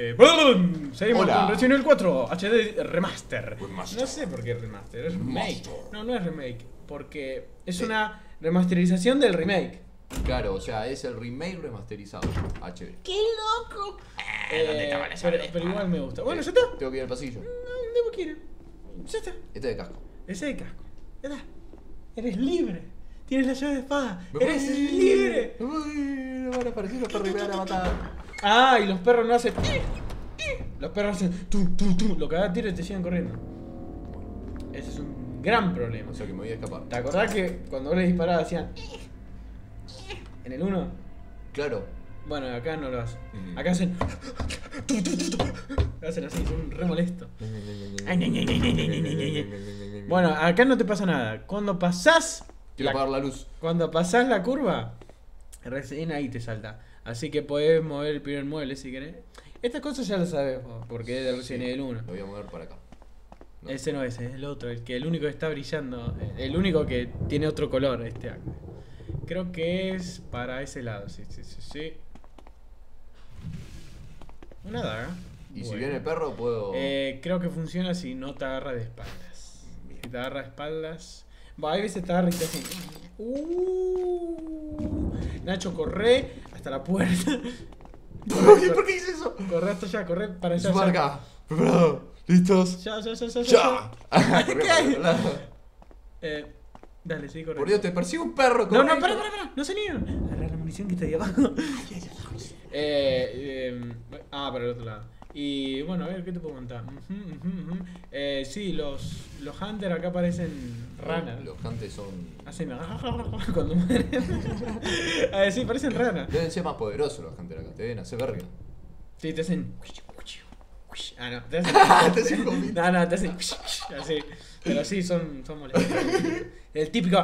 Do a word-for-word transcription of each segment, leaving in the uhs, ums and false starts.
Eh, ¡Bum! Seguimos Hola. con Resident Evil cuatro H D Remaster. Remaster. No sé por qué Remaster, es remake. Remaster. No, no es remake, porque es Eh. una remasterización del remake. Claro, o sea, es el remake remasterizado. H D. ¡Qué loco! Eh, ¿dónde Eh, estaba la pero, llave? pero igual me gusta. Bueno, Eh, ya está. Tengo que ir al pasillo. No, no quiero. Ya está. Este de casco. Ese de casco. Ya está. Eres libre. Tienes la llave de espada. Me Eres voy. libre. Me voy, me van a aparecer los perros y me van a matar. Ah, y los perros no hacen. Los perros hacen. Tu, tu, tu. Lo que da tiro y te siguen corriendo. Ese es un gran problema. O sea que me voy a escapar. ¿Te acordás que cuando vos les disparabas hacían. En el uno? Claro. Bueno, acá no lo hacen. Mm. Acá hacen. Hacen así, son re molestos. Bueno, acá no te pasa nada. Cuando pasás. Quiero la- apagar la luz. Cuando pasás la curva, recién ahí te salta. Así que podés mover el primer mueble si querés. Estas cosas ya lo sabes vos, porque es de Resident Evil uno. Lo voy a mover para acá. No. Ese no es, es el otro, el que el único que está brillando, el único que tiene otro color este acá. Creo que es para ese lado, sí, sí, sí, sí. Una daga. Y si Bueno. viene el perro, puedo. Eh, creo que funciona si no te agarra de espaldas. Bien. Si te agarra de espaldas. Bah, hay veces te agarra y te hace. Uh, Nacho, corre hasta la puerta. Oye, ¿por qué hice eso? Corre hasta allá, corre para allá. Su marca. Preparado. ¿Listos? Ya, ya, ya, ya. ¡Ya! ¿Qué Corre para hay? otro lado. Eh, dale, sí, corre. Por Dios, te persigue un perro. No, no, corre. para, para, para. No se niegan. Agarra la munición que está ahí abajo. eh, eh, ah, para el otro lado. Y bueno, a ver, ¿qué te puedo contar? Ujú, ujú, ujú. Eh, sí, los, los Hunters acá parecen ranas. Los cantes son. Hacen cuando mueren. A ver, sí, parecen ranas. Deben ser más poderosos los cantes acá. Te deben hacer verga. Sí, te hacen. Ah, no, te hacen. Te hacen gomito. No, no, te hacen. Así. Pero sí, son, son molestos. El típico.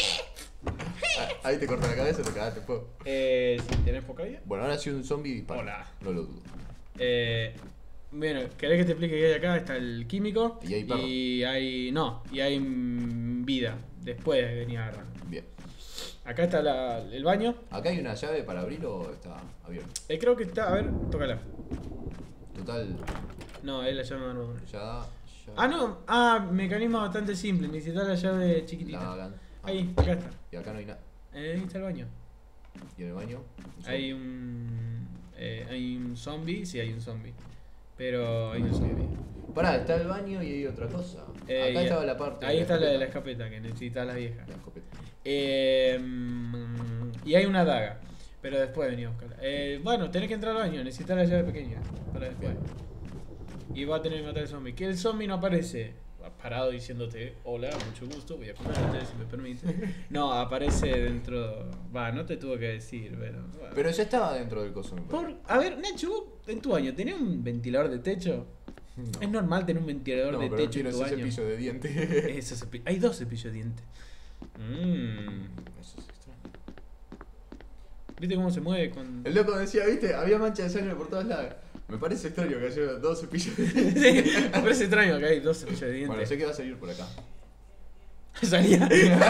Ahí te corta la cabeza y te cagaste fuego. Eh, si tenés poca vida. Bueno, ahora si un zombie dispara. Hola. No lo dudo. Eh, bueno, ¿querés que te explique qué hay acá? Está el químico. Y hay perro. Y hay. No, y hay mm, vida. Después venía agarrando. Bien. Acá está la- el baño. ¿Acá hay una llave para abrir o está abierto? Eh, creo que está. A ver, tócala. Total, No, es la llave de armadura. ya da. Ya Ah, no. Ah, mecanismo bastante simple. Necesitas la llave chiquitita. la hagan. Ah, Ahí, acá está. Y acá no hay nada. Eh, ahí está el baño. ¿Y en el baño? Un Hay zombie. un. Eh, hay un zombie. Sí, hay un zombie. Pero hay un zombie. Pará, está el baño y hay otra cosa. Eh, acá y- estaba la parte. Ahí de está la de la escopeta. escopeta que necesita la vieja. La escopeta. Eh, mm, y hay una daga. Pero después venía a buscarla. Eh, bueno, tenés que entrar al baño. Necesitas la llave pequeña. Para después. Y va a tener que matar al zombie. Que el zombie no aparece parado diciéndote: hola, mucho gusto, voy a comerte si me permite. No, aparece dentro. Va, no te tuvo que decir, pero. Bueno. Pero ya estaba dentro del coso. me Por, parece. a ver, Nacho, vos en tu baño, ¿tenés un ventilador de techo? No. Es normal tener un ventilador No, de pero techo quiero en tu ese baño. cepillo de dientes. Eso cepi- Hay dos cepillos de dientes. Mm. Eso es extraño. ¿Viste cómo se mueve con.? El loco decía, viste, había mancha de sangre por todos lados. Me parece extraño que haya dos cepillos de dientes. Sí, me parece extraño que hay dos cepillos de dientes. Bueno, sé que va a salir por acá. Salía.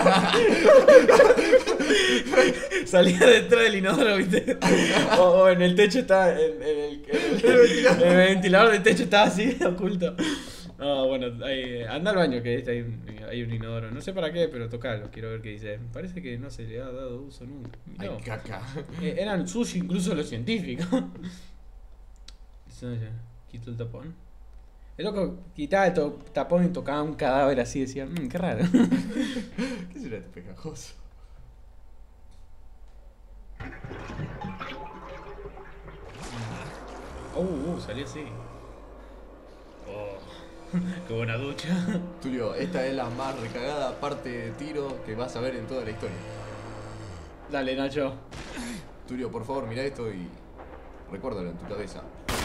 Salía detrás del inodoro, ¿viste? O, o en el techo está. En, en el, en el, en el ventilador del techo estaba así, oculto. No, bueno, ahí, anda al baño que este, hay, un, hay un inodoro. No sé para qué, pero tocalo, quiero ver qué dice. Parece que no se le ha dado uso nunca. Ay, No. caca. Eh, eran sushi incluso los científicos. Quito el tapón. El loco quitaba el to- tapón y tocaba un cadáver así, decía, mmm, qué raro. ¿Qué será este pegajoso? Uh, uh, salió así. Oh, qué buena ducha. Tulio, esta es la más recagada parte de tiro que vas a ver en toda la historia. Dale, Nacho. Tulio, por favor, mira esto y recuérdalo en tu cabeza.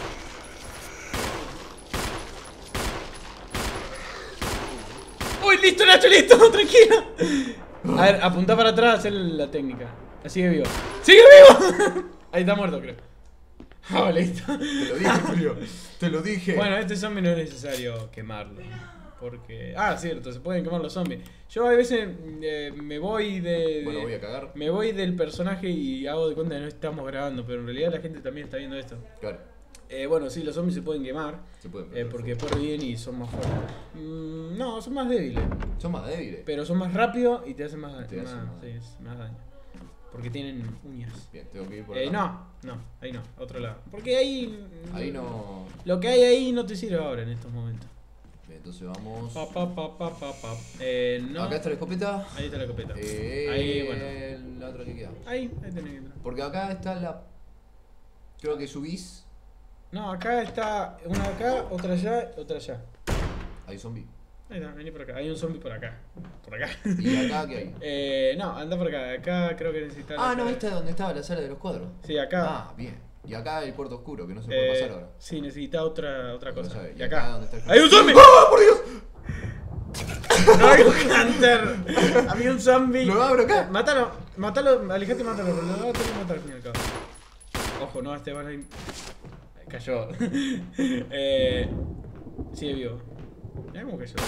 Uy, listo, Nacho, listo, tranquilo. A ver, apuntá para atrás, hacer la técnica. Sigue vivo. ¡Sigue vivo! Ahí está muerto, creo. Ah, listo. Te lo dije, Tulio. Te lo dije. Bueno, este zombie no es necesario quemarlo. Porque. Ah, cierto, se pueden quemar los zombies. Yo a veces eh, me voy de, de- Bueno, voy a cagar. Me voy del personaje y hago de cuenta que no estamos grabando, pero en realidad la gente también está viendo esto. Claro. Eh, bueno, sí, los zombies se pueden quemar. Se pueden eh, prender porque fuego. después reviven y son más fuertes. Mm, no, son más débiles. Son más débiles. Pero son más rápidos y te hacen más, Te hacen más, más sí, es más daño. Porque tienen uñas. Bien, tengo que ir por Eh, acá. no, no, ahí no, otro lado. Porque ahí. Ahí no. Lo que hay ahí no te sirve ahora en estos momentos. Bien, entonces vamos. Pa, pa, pa, pa, pa, pa. Eh, no. Acá está la escopeta. Ahí está la escopeta. Eh, Ahí, bueno. La otra que queda. Ahí, ahí tenés que entrar. Porque acá está la. Creo que subís. No, acá está una acá, otra allá, otra allá. Hay zombie. Ahí está, vení por acá. Hay un zombie por acá. Por acá. ¿Y acá qué hay? Eh, no, anda por acá. Acá creo que necesitas. Ah, no, esta es donde estaba la sala de los cuadros. Sí, acá. Ah, bien. Y acá el cuarto oscuro, que no se puede Eh, pasar ahora. sí, necesita otra, otra Otra cosa. llave. Y acá. ¿dónde está el- ¡Hay un zombie! ¡Ah, por Dios! ¡No hay un hunter! Había un zombie. ¿Lo abro acá? Mátalo, mátalo, alejate y mátalo, pero lo vas a tener que matar al fin y al cabo. Ojo, no, este van a ir. Cayó. eh. Sigue vivo. Mirá cómo cayó.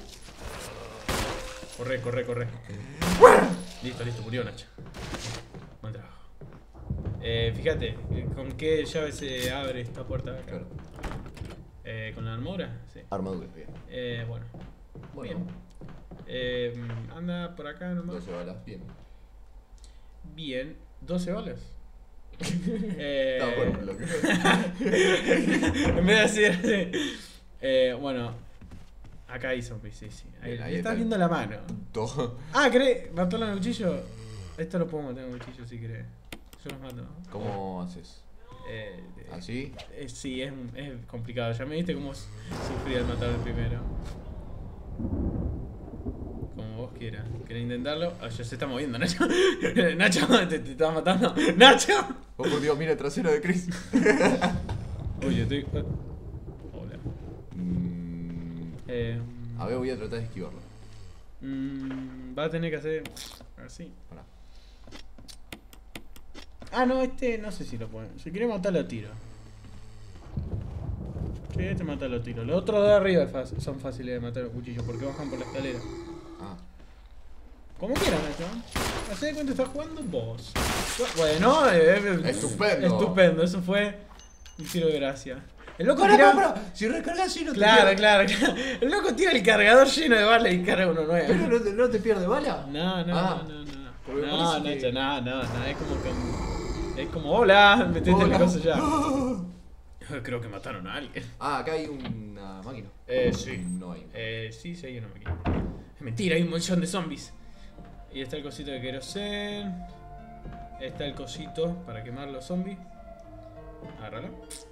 Corre, corre, corre. Listo, listo, murió Nacho. Buen trabajo. Eh, fíjate, eh, ¿con qué llave se abre esta puerta de acá? Claro. Eh, ¿Con la armadura? Sí. Armadura, bien. Eh, bueno. Bueno, Bien. Eh, anda por acá nomás. doce balas, bien. Bien. ¿doce balas? eh, No, bueno, lo que en vez de decir así. Eh, bueno. Acá hay zombies, sí, sí. Ahí, Bien, ahí le estás está. viendo la mano. Todo. Ah, ¿querés matarlo en el cuchillo? Esto lo puedo matar en el cuchillo si querés. Yo los mato. ¿Cómo haces? Eh, eh, ¿Así? eh, sí, es, es complicado. Ya me viste cómo s- sufrí al matar el primero. Como vos quieras. ¿Querés intentarlo? Ah, ya se está moviendo, Nacho. Nacho, te, te estás matando. ¡Nacho! Oh, por Dios, mira el trasero de Chris. Oye, estoy. Hola. Mm, Eh, a ver, voy a tratar de esquivarlo. mm, va a tener que hacer así. Pará. Ah, no, este no sé si lo pueden. Si quiere matarlo a tiro. Sí, este matalo a tiro. Los otros de arriba es fácil- son fáciles de matar a cuchillo porque bajan por la escalera. Ah, Como quieras, Nacho. ¿Hacés de cuenta estás jugando vos? Bueno, eh, eh, Estupendo. Estupendo, eso fue un tiro de gracia. El loco pará, tira. pará, pará. Si recargas sí no te Claro, pierde. claro, claro. El loco tira el cargador lleno de balas y carga uno nuevo. ¿Pero no te, no te pierde bala? No, no, Ah, no, no, no. porque me No, parece Nacho, que- no, no, no. Es como que. Es como, hola, metete en la Hola. cosa ya. Creo que mataron a alguien. Ah, acá hay una máquina. Eh, sí. No hay. Eh, sí, sí, hay una máquina. Es mentira, hay un montón de zombies. Y está el cosito de querosén. Está el cosito para quemar los zombies. Agárralo.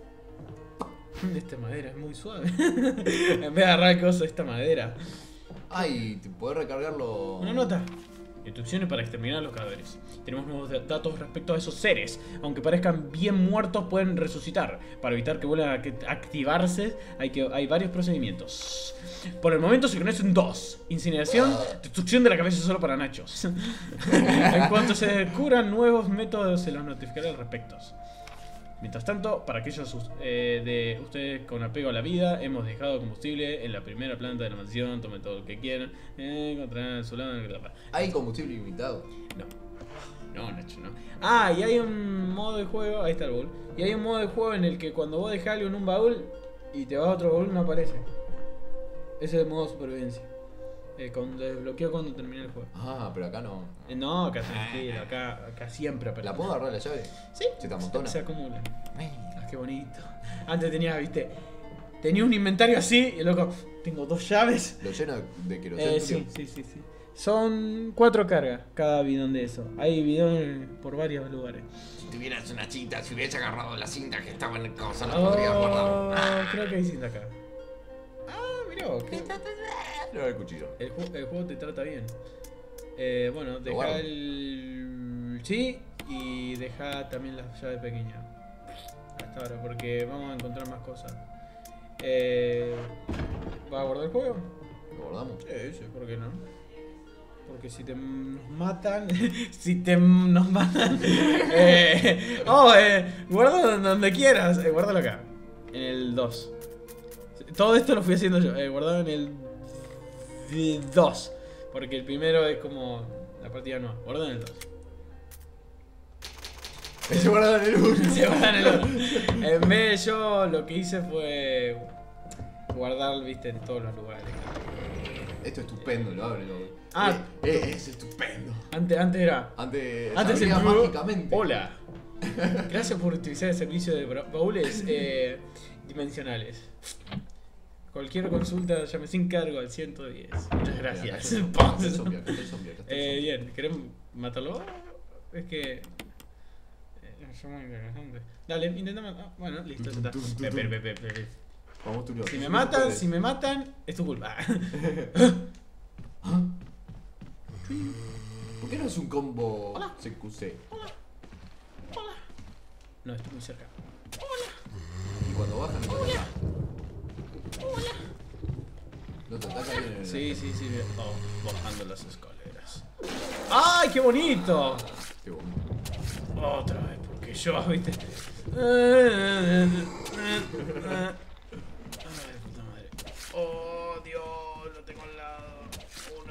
Esta madera es muy suave. En vez de agarrar el coso, esta madera. Ay, te podés recargarlo. Una nota. Instrucciones para exterminar a los cadáveres. Tenemos nuevos da- datos respecto a esos seres. Aunque parezcan bien muertos, pueden resucitar. Para evitar que vuelvan a que- activarse, hay, que, hay varios procedimientos. Por el momento se conocen dos. Incineración, destrucción de la cabeza solo para nachos. En cuanto se descubran nuevos métodos, se los notificaré al respecto. Mientras tanto, para aquellos us- eh, de ustedes con apego a la vida, hemos dejado combustible en la primera planta de la mansión. Tomen todo lo que quieran. Eh, encontrarán su lado. Hay combustible ilimitado. No. No, Nacho, no. Ah, y hay un modo de juego. Ahí está el baúl. Y hay un modo de juego en el que cuando vos dejás algo en un baúl y te vas a otro baúl, no aparece. Ese es el modo supervivencia. Eh, cuando desbloqueo cuando termina el juego. Ah, pero acá no. Eh, no, acá tranquilo, acá, acá siempre aparece. ¿La puedo agarrar la llave? Sí. ¿Se te amontona? Se acumula. Ah, qué bonito. Antes tenía, viste, tenía un inventario así y loco, tengo dos llaves. ¿Lo llena de queroseno? Eh, sí, sí, sí, sí. Son cuatro cargas cada bidón de eso. Hay bidones por varios lugares. Si tuvieras una cinta, si hubieras agarrado la cinta que estaba en el coso, la Oh, podrías guardar. creo que hay cinta acá. Ah, mirá vos, qué- No, el cuchillo. el, ju- el juego te trata bien. Eh, bueno, deja guardo. el... Sí, y deja también la llave pequeña. Hasta ahora, porque vamos a encontrar más cosas. Eh, ¿vas a guardar el juego? ¿Lo guardamos? Sí, sí, ¿por qué no? Porque si te nos matan, si te nos matan, eh, oh, eh, guarda donde, donde quieras, eh, guárdalo acá, en el dos. Todo esto lo fui haciendo yo, eh, guardado en el dos, porque el primero es como la partida nueva, guardado en el dos. Se guardan el uno. Se guardan el otro. En vez yo lo que hice fue guardar, viste, en todos los lugares. Esto es estupendo, lo abre, lo Ah. Eh, eh, es estupendo. Antes, antes era. Antes, Antes abría el mágicamente. Hola. Gracias por utilizar el servicio de bra- baúles eh, dimensionales. Cualquier consulta, llame sin cargo al ciento diez. Muchas gracias. Acá está el zombie, acá está el zombie, acá está el Eh, zombie. bien, ¿querés matarlo? Es que. eh, Es muy interesante. Dale, intentamos. Ah, bueno, listo, ya está. Tum, tum, tum, Pe- tum. pe- pe- pe- pe. Vamos, Tulio. Si me matan, si me matan, es tu culpa. ¿Por qué no es un combo C Q C? No, estoy muy cerca. Y cuando bajan no te atacan. No te atacan bien en el. Sí, sí, sí. Oh, bajando las escaleras. ¡Ay, qué bonito! Qué bonito. Otra vez, porque yo, viste. Ay, puta madre. Oh, Dios, lo tengo al lado. Uno,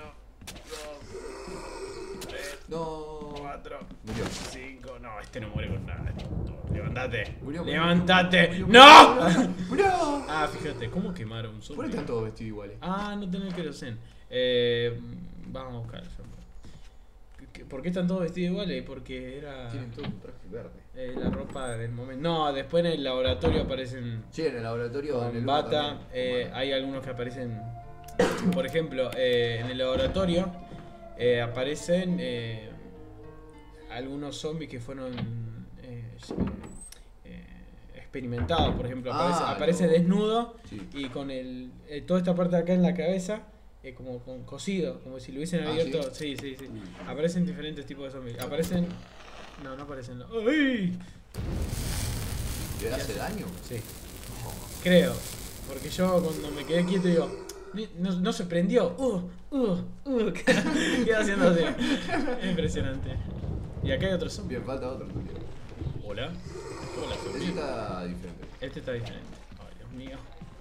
dos, tres, No. cuatro, Murió. cinco. No, este no muere con nada. Levantate. Murió, murió, Levantate. murió, ¡No! murió, murió. Ah, fíjate, ¿cómo quemaron un ¿Por qué zombie? están todos vestidos iguales? Ah, no tenés querosén. Eh, vamos a buscar el zombie. ¿Qué- ¿Por qué están todos vestidos iguales? Porque era Tienen todo un traje verde. eh, la ropa del momento. No, después en el laboratorio aparecen Sí, en el laboratorio. en con el uno bata. también. eh, hay algunos que aparecen. Por ejemplo, eh, en el laboratorio eh, aparecen eh, algunos zombies que fueron eh, eh, experimentados. Por ejemplo, aparece, Ah, aparece no. desnudo Sí. y con el, eh, toda esta parte de acá en la cabeza eh, como con cosido, como si lo hubiesen Ah, abierto. Sí, sí, sí. Aparecen diferentes tipos de zombies. Aparecen. No, no aparecen. no. ¡Ay! ¿Le hace daño? Sí. Creo. Porque yo cuando me quedé quieto digo. "Ni- No, no se prendió. Uh, uh, uh. Queda haciendo así. Es impresionante. Y acá hay otro zombie. Bien, falta otro Tulio. Hola. Hola, Ese zombie. está diferente. Este está diferente. Ay, Dios mío.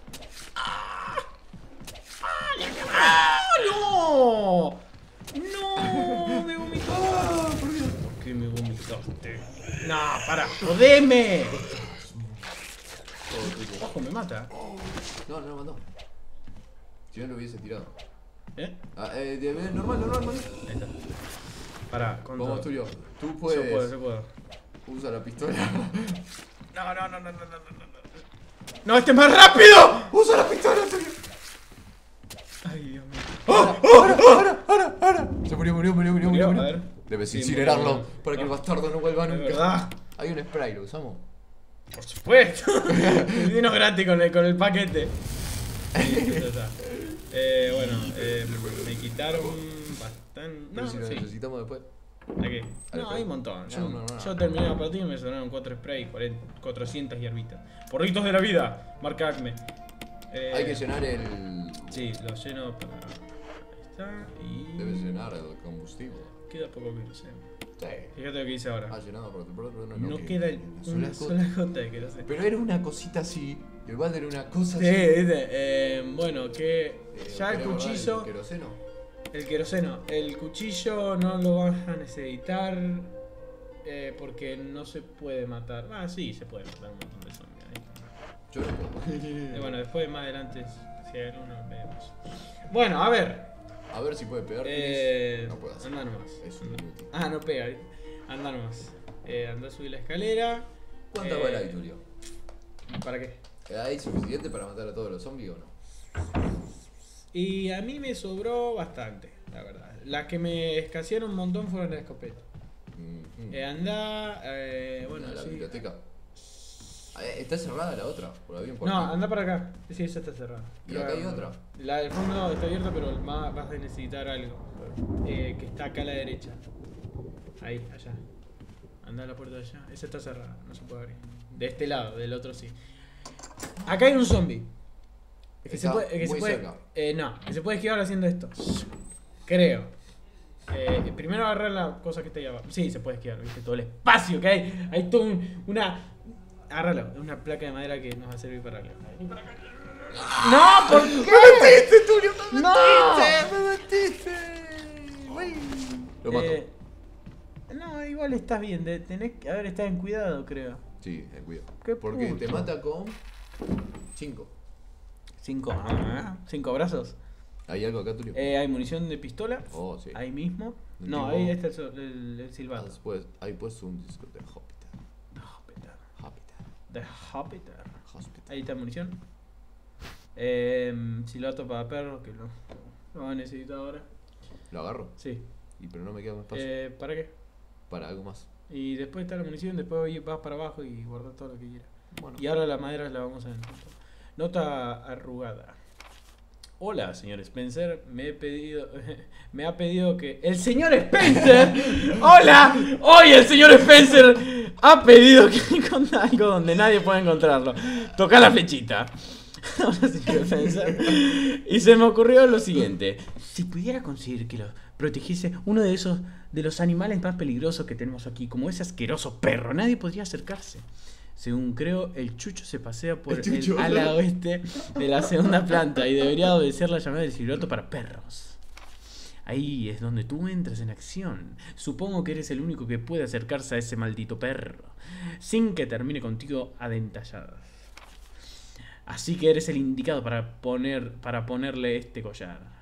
¡No! ¡No! ¡Me vomitó! ¿Por qué me vomitaste? ¡No! ¡Para! ¡Jodeme! Todo Tulio. Ojo, me mata. No, no lo mandó. Si no lo hubiese tirado. ¿Eh? Ah, eh, de- normal, normal, normal. Ahí está. Pará, con Vamos, todo. Tulio. Tú Yo puedes. puedo, yo puedo. Usa la pistola. No, no, no, no, no, no, no, no. ¡No, este es más rápido! Usa la pistola, Tulio. Ay, Dios mío. ¡Oh! ¡Ahora, ahora, ahora, ahora! Se murió, murió, murió, murió, Murió, murió. a ver. Debes Sí, incinerarlo murió. para que el Ah. bastardo no vuelva Es nunca. verdad. Hay un spray, ¿lo usamos? Por supuesto. Vino gratis con el, con el paquete. Sí, ya está. Eh, bueno, eh, me quitaron bastante. Pero No, si lo sí. necesitamos después. ¿A qué? No, Al hay un montón. Yo, No, no, no. yo terminé la partida y me sonaron cuatro sprays, cuarenta, cuatrocientas hierbitas. Porritos de la vida, marca Acme. Eh, Hay que llenar el. Sí, lo lleno para. Ahí está. Y. Debes llenar el combustible. Queda poco que no sé. Sí. Fíjate lo que hice ahora. Ha llenado por otro, por otro, no, No que- queda el- sola una gota. sola gota de que no sé. Pero era una cosita así. El balde era una cosa Sí, así. viste. Eh, bueno, que Eh, ya el ¿querés guardar cuchillo. El queroseno. El queroseno. El cuchillo no lo vas a necesitar. Eh, porque no se puede matar. Ah, sí, se puede matar un montón de zombies. Ahí está. Yo no puedo. Eh, bueno, después más adelante, si hay alguno, vemos. Bueno, a ver. A ver si puede pegar. Eh, No puedo hacer. anda nomás. Es un inútil. Ah, no pega. Anda nomás. Eh, anda a subir la escalera. ¿Cuántas eh, balas hay, Tulio? ¿Para qué? ¿Hay suficiente para matar a todos los zombies o no? Y a mí me sobró bastante, la verdad. Las que me escasearon un montón fueron las escopetas. Mm, Eh, anda, eh, bueno, ¿La sí. biblioteca? Ah, eh, ¿Está cerrada la otra? Por ahí un No, cuarto. anda para acá. Sí, esa está cerrada. ¿Y acá hay otra? La del fondo está abierta, pero va- vas a necesitar algo. Eh, que está acá a la derecha. Ahí, allá. Anda a la puerta de allá. Esa está cerrada, no se puede abrir. De este lado, del otro sí. Acá hay un zombie. Es que Está se puede. es que se muy puede cerca. eh, no, que se puede esquivar haciendo esto. Creo. Eh, primero agarrar la cosa que está ahí abajo. Sí, se puede esquivar, viste, todo el espacio que hay. Hay todo un- una. Agárralo, es una placa de madera que nos va a servir para algo. ¡No! ¿Por qué? ¡Me metiste, Tulio! ¡Me ¡No! metiste! ¡Me metiste! Güey. Lo mato. Eh, no, Ah, igual estás bien. De, tenés que haber estado en cuidado, creo. Sí, ten cuidado. Qué Porque puto. te mata con cinco. Cinco, ah, cinco brazos. ¿Hay algo acá, Tulio? Eh, hay munición de pistola. Oh, sí. Ahí mismo. Un No, tipo- ahí está el, so- el, el Ah, silbato. después, ahí puedes un disco de Hospital. Hospital. Hospital. The Hospital. Hospital. Ahí está munición. Eh, silbato para perros, que lo, lo va a necesitar ahora. ¿Lo agarro? Sí. Y pero no me queda más espacio. Eh, ¿Para qué? Para algo más. Y después está la munición, después vas para abajo y guardas todo lo que quieras. Bueno. Y ahora la madera la vamos a ver. Nota arrugada. Hola, señor Spencer. Me he pedido. Me ha pedido que. ¡El señor Spencer! ¡Hola! Hoy el señor Spencer ha pedido que encuentre algo donde nadie pueda encontrarlo. Toca la flechita. Hola, señor Spencer. Y se me ocurrió lo siguiente. Si pudiera conseguir que lo protegiese uno de esos. De los animales más peligrosos que tenemos aquí, como ese asqueroso perro, nadie podría acercarse. Según creo, el Chucho se pasea por El el, Chucho. ala oeste de la segunda planta y debería obedecer la llamada del silbato para perros. Ahí es donde tú entras en acción. Supongo que eres el único que puede acercarse a ese maldito perro, sin que termine contigo a dentalladas. Así que eres el indicado para, poner, para ponerle este collar.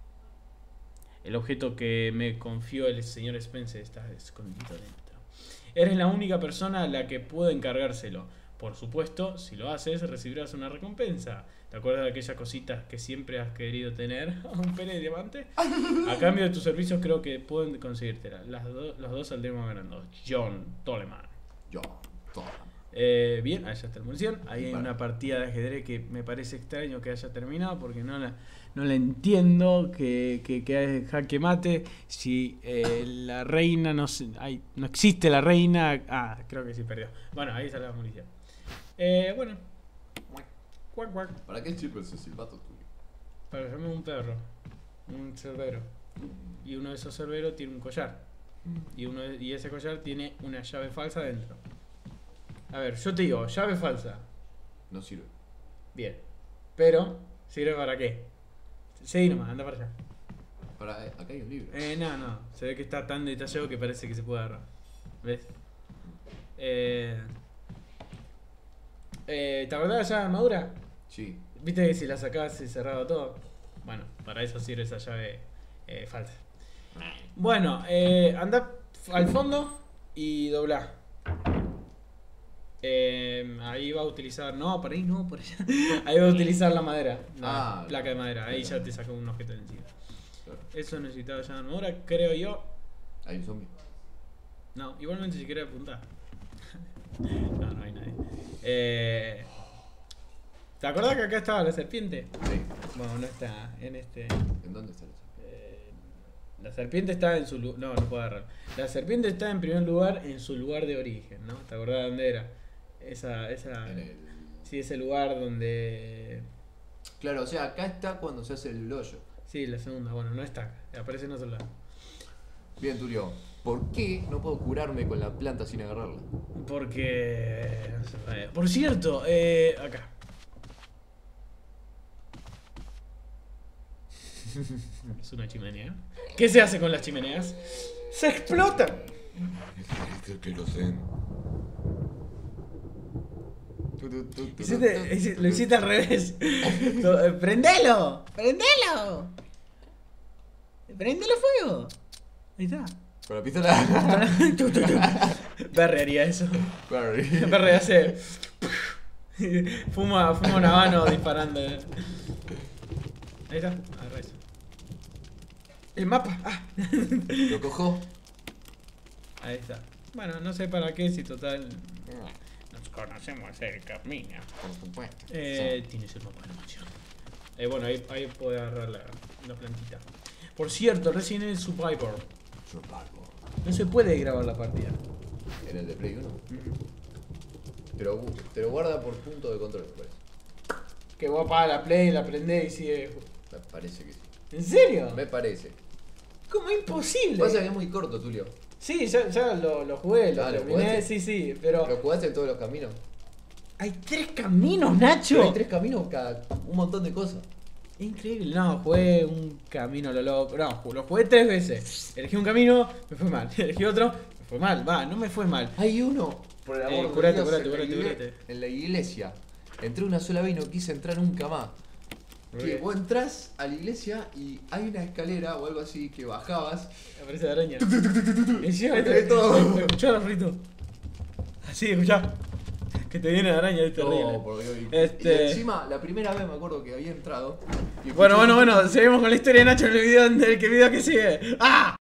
El objeto que me confió el señor Spencer está escondido dentro. Eres la única persona a la que puedo encargárselo. Por supuesto, si lo haces, recibirás una recompensa. ¿Te acuerdas de aquellas cositas que siempre has querido tener? ¿Un pene de diamante? A cambio de tus servicios creo que pueden conseguírtela. Las do- los dos saldremos ganando. John Toleman. Yo. Todo. Eh, bien, ahí ya está la munición. Ahí hay Vale. una partida de ajedrez que me parece extraño que haya terminado porque no la, no la entiendo. Que, que, que hay jaque mate. Si eh, la reina no, se- hay, no existe la reina. Ah, creo que sí perdió. Bueno, ahí está la munición. Eh, bueno, cuac, cuac. ¿Para qué chip ese silbato, Tulio? Para llamar un perro, un cerbero. Y uno de esos cerberos tiene un collar. Y, uno de- y ese collar tiene una llave falsa dentro. A ver, yo te digo, llave falsa. No sirve. Bien. Pero, ¿sirve para qué? Seguí nomás, anda para allá. Para, eh, acá hay un libro. Eh, no, no. Se ve que está tan detallado que parece que se puede agarrar. ¿Ves? Eh, eh, ¿Te acordás de la llave de armadura? Sí. ¿Viste que si la sacabas se cerraba todo? Bueno, para eso sirve esa llave eh, falsa. Bueno, eh, anda al fondo y doblá. Eh, ahí va a utilizar. No, por ahí no, por allá. Ahí va a utilizar la madera. La Ah, placa de madera. Ahí ya te sacó un objeto de encima. Claro. Eso necesitaba ya armadura, creo yo. Hay un zombie. No, igualmente si querés apuntar. No, no hay nadie. Eh, ¿Te acordás que acá estaba la serpiente? Sí. Bueno, no está en este. ¿En dónde está el zombie? Eh, la serpiente está en su lugar. No, no puedo agarrar. La serpiente está en primer lugar en su lugar de origen, ¿no? ¿Te acordás de dónde era? Esa, esa. En el... Sí, ese lugar donde. Claro, o sea, acá está cuando se hace el hoyo. Sí, la segunda, bueno, no está acá. Aparece en otro lado. Bien, Tulio. ¿Por qué no puedo curarme con la planta sin agarrarla? Porque. no se puede. Por cierto, eh, acá. Es una chimenea. ¿Qué se hace con las chimeneas? ¡Se explotan! Que lo sé. Hiciste- hici- lo hiciste al revés. To- eh, ¡Prendelo! ¡Prendelo! ¡Prendelo fuego! Ahí está. Con la pistola. Tu, tu, tu. Perry haría eso. Claro. Perry hace. Fuma, fuma un habano disparando. Ahí está. Agarra eso. El mapa. Ah. Lo cojo. Ahí está. Bueno, no sé para qué, si total. Nos conocemos el camino. Por supuesto. Eh, tienes el mapa de la mansión. Eh, bueno, ahí, ahí puede agarrar la, la plantita. Por cierto, recién en el Survivor Survival. no se puede grabar la partida. En el de Play uno. Te lo, te lo guarda por punto de control, me parece. Que vos apagas la play, la prendés y sigue. Me parece que sí. ¿En serio? Me parece. ¿Cómo imposible? Pasa que es muy corto, Tulio. Sí, ya, ya lo, lo jugué, lo Ah, ¿lo terminé, jugaste? sí, sí, pero. ¿Lo jugaste en todos los caminos? Hay tres caminos, Pero Nacho. hay tres caminos cada un montón de cosas. Increíble, no, jugué un camino a lo loco. No, lo jugué tres veces. Elegí un camino, me fue mal. Elegí otro, me fue mal, va, no me fue mal. Hay uno, por el amor Eh, de curate, Dios, curate, en, la curate, igle- curate. en la iglesia. Entré una sola vez y no quise entrar nunca más. ¿Por Que qué? vos entrás a la iglesia y hay una escalera o algo así que bajabas. Aparece la araña. Encima, Te ve todo. escuchá los fritos. Así, escuchá. Que te viene la araña, es terrible. No, por Dios. Y- Este- Y encima, la primera vez me acuerdo que había entrado. y Bueno, escuché- bueno, bueno, seguimos con la historia de Nacho en el video, en el que video que sigue. ¡Ah!